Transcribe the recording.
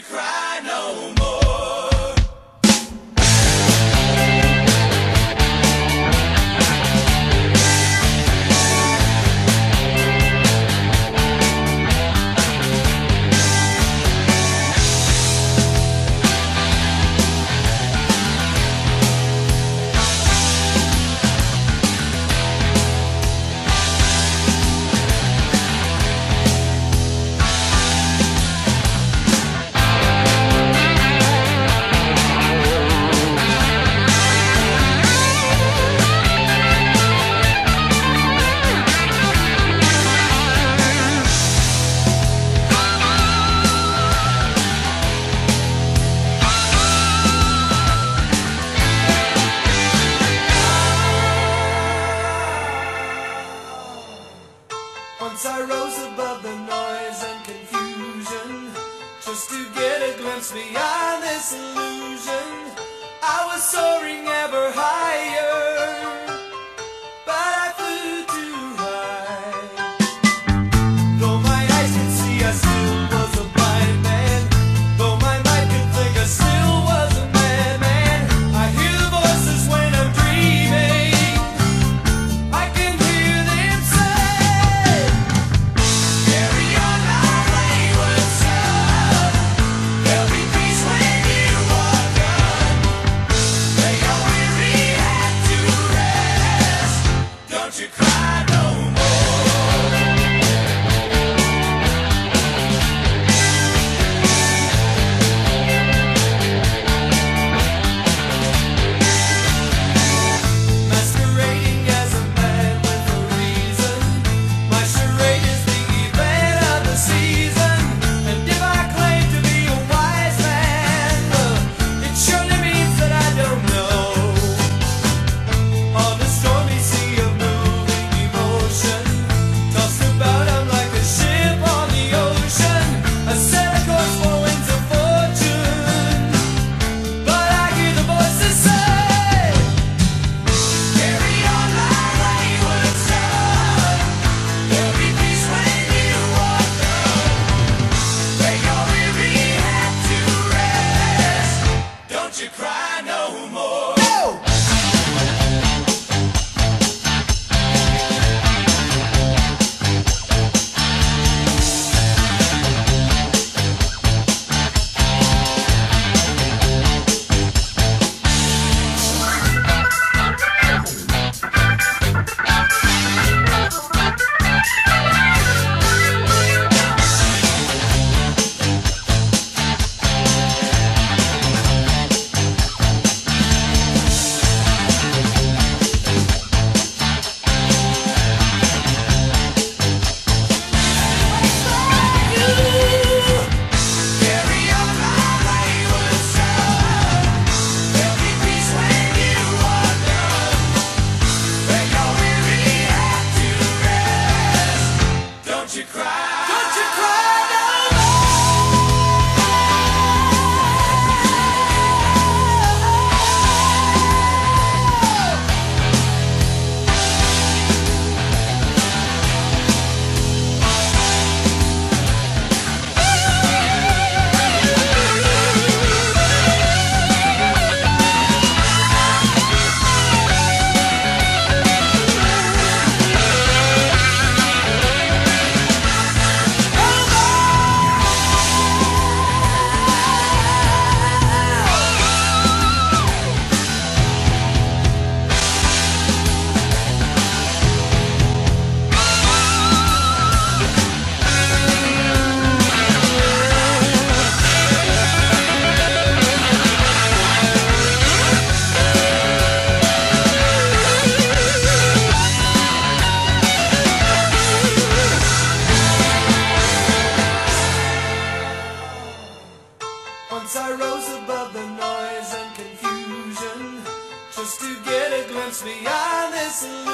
cry no more. Once I rose above the noise and confusion, just to get a glimpse beyond this illusion. I was soaring ever higher, but I flew too high. Though my eyes could see, I still was a blind man. Though my mind could think, I still was a madman. I hear the voices when I'm dreaming. I can hear them say, carry on my wayward son. There'll be peace when you are done. Lay your weary head to rest. Don't you cry no more. Masquerading as a man with a reason. My charade is the event of the season. And if I claim to be a wise man, it surely means that I don't know. On the stormy sea of moving emotion, tossed about I'm like a ship on the ocean. I set a course for winds of fortune, but I hear the voices say, carry on my wayward son. There'll be peace when you are done. Lay your weary head to rest. Don't you cry no more. No! Carry on my wayward son. There'll be peace when you are done. Lay your weary head to rest. Don't you cry. Don't you cry no Once I rose above the noise and confusion, just to get a glimpse beyond this illusion.